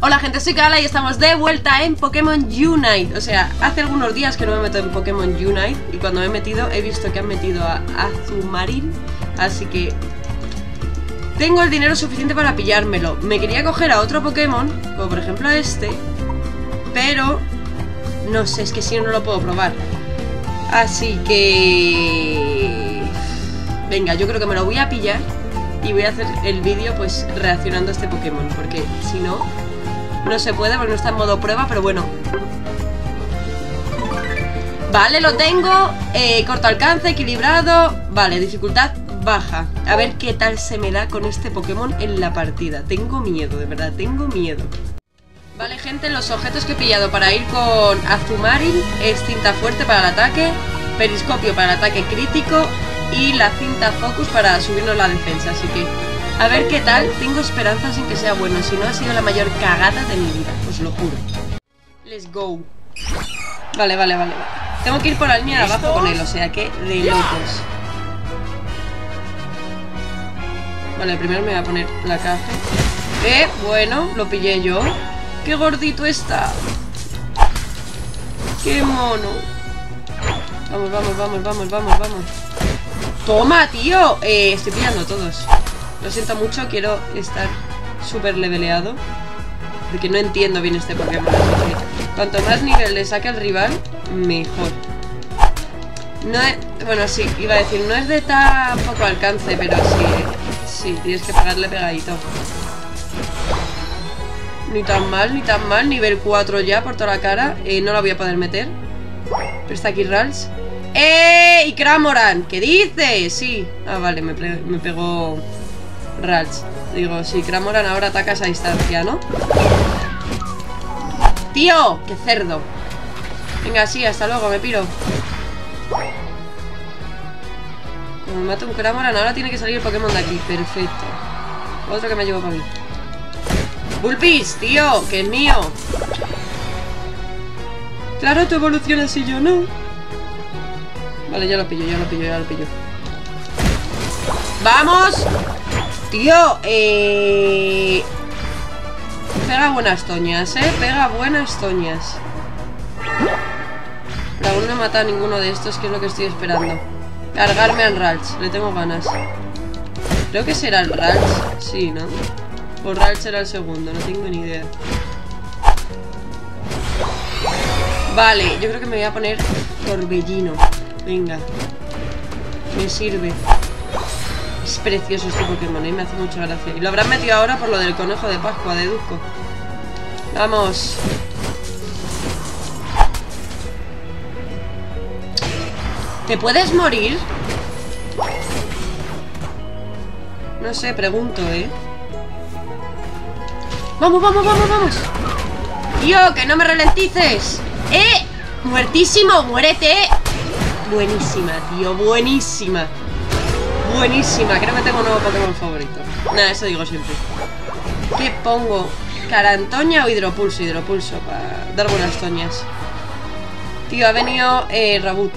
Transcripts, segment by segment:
Hola gente, soy Kala y estamos de vuelta en Pokémon Unite. O sea, hace algunos días que no me meto en Pokémon Unite y cuando me he metido he visto que han metido a Azumarill. Así que tengo el dinero suficiente para pillármelo. Me quería coger a otro Pokémon, como por ejemplo a este, pero no sé, es que si no, no lo puedo probar. Así que venga, yo creo que me lo voy a pillar y voy a hacer el vídeo pues reaccionando a este Pokémon, porque si no, no se puede porque no está en modo prueba, pero bueno. Vale, lo tengo. Corto alcance, equilibrado. Vale, dificultad baja. A ver qué tal se me da con este Pokémon en la partida. Tengo miedo, de verdad, tengo miedo. Vale, gente, los objetos que he pillado para ir con Azumarill es cinta fuerte para el ataque, periscopio para el ataque crítico y la cinta focus para subirnos la defensa. Así que a ver qué tal. Tengo esperanzas en que sea bueno. Si no, ha sido la mayor cagada de mi vida, os lo juro. Let's go. Vale. Tengo que ir por la línea de abajo con él, o sea que de locos. Vale, primero me voy a poner placaje. Bueno, lo pillé yo. ¡Qué gordito está! ¡Qué mono! Vamos. ¡Toma, tío! Estoy pillando todos. Lo siento mucho, quiero estar súper leveleado, porque no entiendo bien este Pokémon. Cuanto más nivel le saque al rival, mejor. No es, bueno, sí, iba a decir, no es de tan poco alcance, pero sí, tienes que pegarle pegadito. Ni tan mal, nivel 4 ya por toda la cara. No la voy a poder meter. Pero está aquí Ralts. ¡Y Cramoran! ¿Qué dices? Sí. Ah, vale, me pegó Ralts. Digo, sí, Cramoran ahora ataca a esa distancia, ¿no? ¡Tío! ¡Qué cerdo! Venga, sí, hasta luego, me piro. Como me mata un Cramoran, ahora tiene que salir el Pokémon de aquí. Perfecto. Otro que me llevo para mí. ¡Bulbis, tío! ¡Que es mío! Claro, tu evolucionas y yo no. Vale, ya lo pillo. ¡Vamos! Tío, pega buenas toñas, pega buenas toñas. Pero aún no he matado a ninguno de estos, que es lo que estoy esperando. Cargarme al Ralts, le tengo ganas. Creo que será el Ralts, sí, ¿no? O Ralts será el segundo, no tengo ni idea. Vale, yo creo que me voy a poner Torbellino. Venga, me sirve. Es precioso este Pokémon, me hace mucha gracia. Y lo habrán metido ahora por lo del conejo de Pascua, deduzco. Vamos. ¿Te puedes morir? No sé, pregunto, ¡Vamos! ¡Tío, que no me ralentices! ¡Muertísimo! ¡Muérete! Buenísima, tío, buenísima. Creo que tengo un nuevo Pokémon favorito. Nada, eso digo siempre. ¿Qué pongo? ¿Carantoña o hidropulso? Hidropulso, para dar buenas toñas. Tío, ha venido Rabut.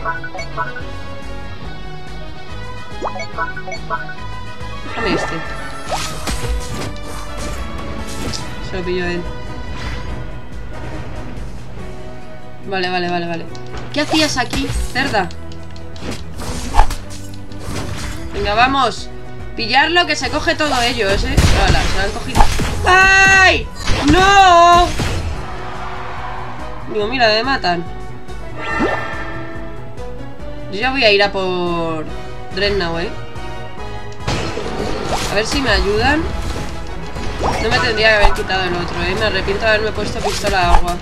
Déjame este. Se lo pillo él. Vale. ¿Qué hacías aquí, cerda? Venga, vamos. Pillarlo, que se coge todo ellos, Hola, se lo han cogido. ¡Ay! ¡No! Digo, mira, me matan. Yo ya voy a ir a por Drednaw, A ver si me ayudan. No me tendría que haber quitado el otro, Me arrepiento de haberme puesto pistola a agua.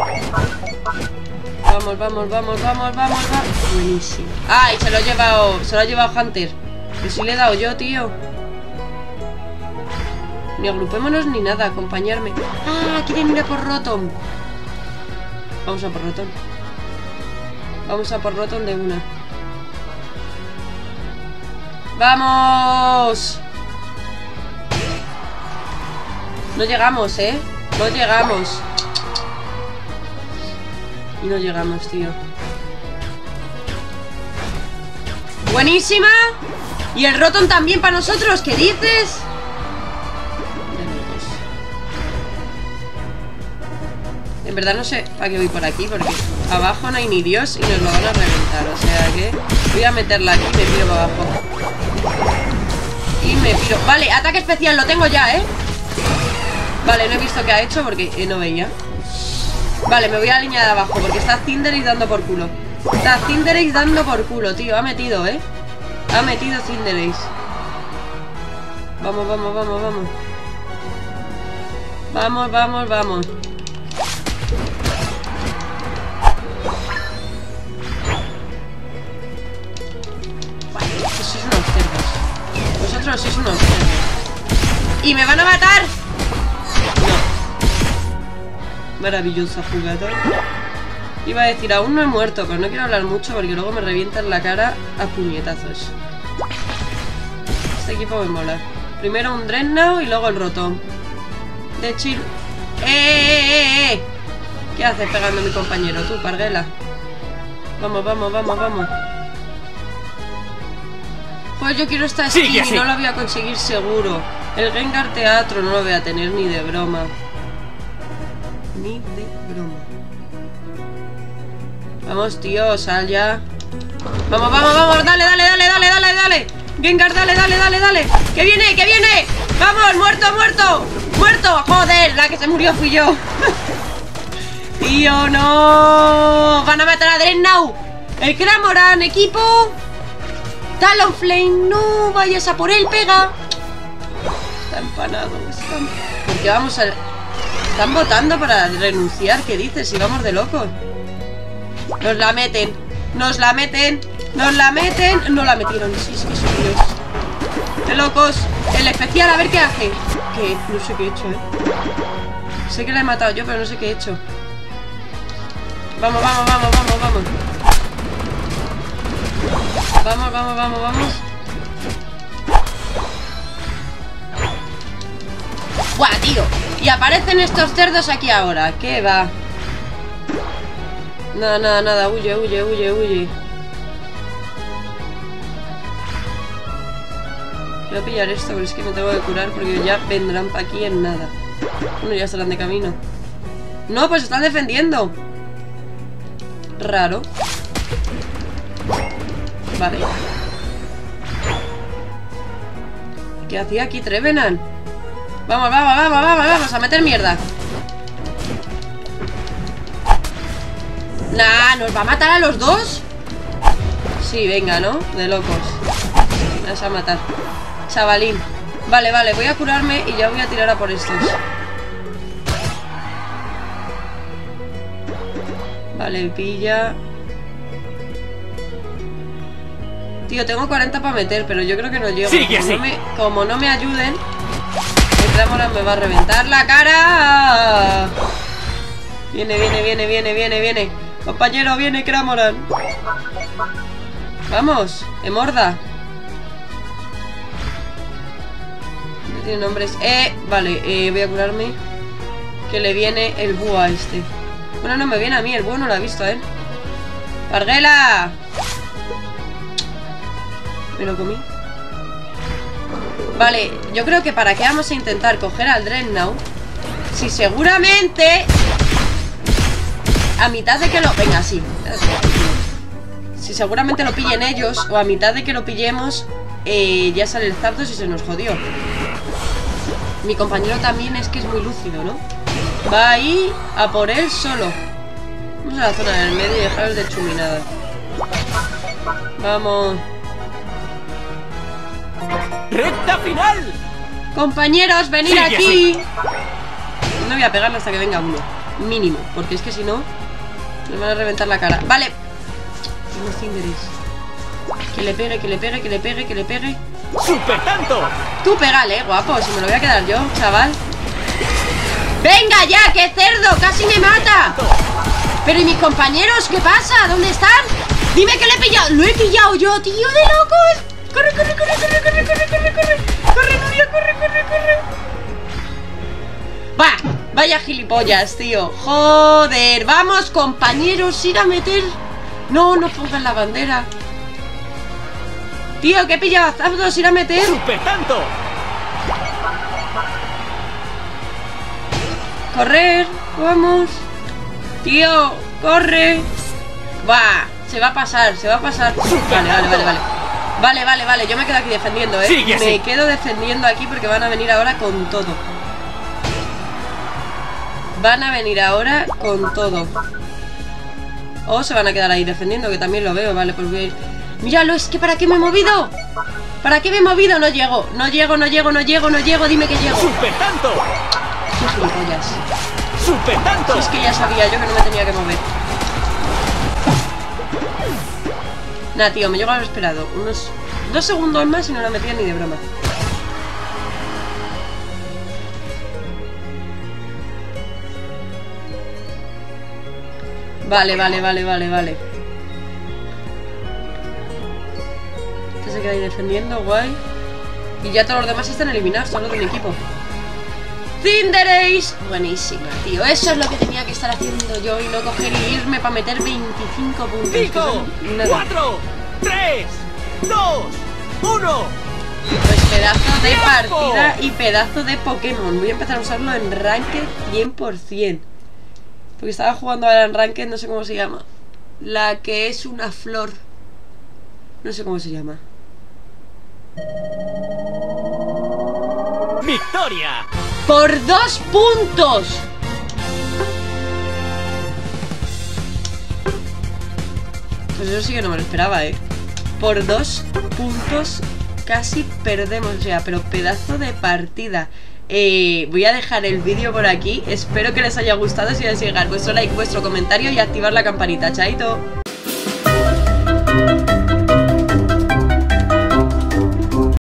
Vamos. Buenísimo. ¡Ay! Se lo ha llevado Hunter. Que si le he dado yo, tío. Ni agrupémonos ni nada, acompañarme. ¡Ah! Quieren ir a por Rotom. Vamos a por Rotom de una. ¡Vamos! No llegamos, No llegamos. Y no llegamos, tío. ¡Buenísima! Y el Rotom también para nosotros, ¿qué dices? En verdad no sé para qué voy por aquí, porque abajo no hay ni Dios y nos lo van a reventar. O sea que voy a meterla aquí y me tiro para abajo. Y me tiro. Vale, ataque especial, lo tengo ya, ¿eh? Vale, no he visto qué ha hecho porque no veía. Vale, me voy a la línea de abajo porque está Cinderace dando por culo. Está Cinderace dando por culo, tío. Ha metido, ¿eh? Ha metido Cinderace. Vamos, vamos, vamos, vamos. Vamos, vamos, vamos. Sois unos cerdos. Vosotros sois unos cerdos. ¡Y me van a matar! No. Maravillosa jugada. Iba a decir, aún no he muerto, pero no quiero hablar mucho porque luego me revientan la cara a puñetazos. Este equipo me mola. Primero un Dreadnought y luego el Rotom. De chill. ¿Qué haces pegando a mi compañero? Tú, Parguela. Vamos, vamos, vamos, vamos. Pues yo quiero esta skin y no la voy a conseguir seguro. El Gengar Teatro no lo voy a tener ni de broma. Ni de broma. Vamos, tío, sal ya. Vamos, vamos, vamos, dale, dale, dale, dale, dale, dale. Gengar, dale, dale, dale, dale. ¡Que viene, que viene! ¡Vamos, muerto, muerto! ¡Muerto! ¡Joder! La que se murió fui yo. Tío, no. Van a matar a Dreadnought. El Cramoran, equipo. Talonflame, no vayas a por él, pega. Está empanado, están... Porque vamos a... Están votando para renunciar, ¿qué dices? Si vamos de locos. Nos la meten, nos la meten, nos la meten. No la metieron, sí, es que son Dios. De locos. El especial, a ver qué hace. Que no sé qué he hecho, Sé que la he matado yo, pero no sé qué he hecho. Vamos, vamos, vamos, vamos, vamos. Vamos, vamos, vamos, vamos. ¡Buah, tío! Y aparecen estos cerdos aquí ahora. ¿Qué va? Nada, nada, nada. Huye, huye, huye, huye. Voy a pillar esto, pero es que me tengo que curar porque ya vendrán para aquí en nada. Bueno, ya estarán de camino. No, pues están defendiendo. Raro. Vale. ¿Qué hacía aquí Trevenant? Vamos, vamos, vamos, vamos, vamos a meter mierda. Nah, ¿nos va a matar a los dos? Sí, venga, ¿no? De locos. Me vas a matar, chavalín. Vale, vale, voy a curarme y ya voy a tirar a por estos. Vale, pilla. Tío, tengo 40 para meter, pero yo creo que no llego. Como no me ayuden, el Cramoran me va a reventar la cara. Viene, viene, viene, viene, viene, viene. Compañero, viene Cramoran. Vamos, Emorda. No tiene nombres. Vale, voy a curarme. Que le viene el búho a este. Bueno, no me viene a mí, el búho no lo ha visto a él. ¡Parguela! Me lo comí. Vale, yo creo que para qué vamos a intentar coger al Dreadnought si seguramente a mitad de que lo... Venga, sí. Si seguramente lo pillen ellos o a mitad de que lo pillemos ya sale el Zapdos y se nos jodió. Mi compañero también es que es muy lúcido, ¿no? Va ahí a por él solo. Vamos a la zona del medio y dejaros de chuminada. Vamos. ¡Recta final! Compañeros, venid aquí. No voy a pegarle hasta que venga uno. Mínimo, porque es que si no me van a reventar la cara. Vale. Tengo Cinderace. Que le pegue, que le pegue, que le pegue, que le pegue. ¡Super tanto! Tú pégale, guapo, si me lo voy a quedar yo, chaval. ¡Venga ya, qué cerdo! ¡Casi me mata! Pero ¿y mis compañeros? ¿Qué pasa? ¿Dónde están? Dime que le he pillado. ¡Lo he pillado yo, tío, de locos! ¡Corre, corre, corre, corre, corre, corre, corre, corre! ¡Corre, Nuria, corre, corre, corre! ¡Va! Vaya gilipollas, tío. Joder, vamos, compañeros, ir a meter. No, no pongan la bandera. Tío, que he pillado a Zapdos, ir a meter. ¡Super tanto! Correr, vamos. Tío, corre. Va, se va a pasar, se va a pasar. Vale, yo me quedo aquí defendiendo, me quedo defendiendo aquí porque van a venir ahora con todo. Van a venir ahora con todo. O se van a quedar ahí defendiendo, que también lo veo. Vale, pues voy a ir. Míralo, es que ¿para qué me he movido? ¿Para qué me he movido? No llego, dime que llego. ¡Super tanto! ¡Qué gilipollas! ¡Super tanto! Si es que ya sabía yo que no me tenía que mover. Nah, tío, me llego a haber esperado unos 2 segundos más y no la metía ni de broma. Vale. Este se queda ahí defendiendo, guay. Y ya todos los demás están eliminados, solo de mi equipo. Cinderace. Buenísima, tío. Eso es lo que tenía que estar haciendo yo y no coger y irme para meter 25 puntos. 5, 4, 3, 2, 1. Pues pedazo de partida y pedazo de Pokémon. Voy a empezar a usarlo en Ranked 100%. Porque estaba jugando ahora en Ranked, no sé cómo se llama. La que es una flor. No sé cómo se llama. ¡Victoria! ¡Por 2 puntos! Pues eso sí que no me lo esperaba, Por 2 puntos casi perdemos, o sea, pero pedazo de partida. Voy a dejar el vídeo por aquí. Espero que les haya gustado. Si les dejar vuestro like, vuestro comentario y activar la campanita. Chaito.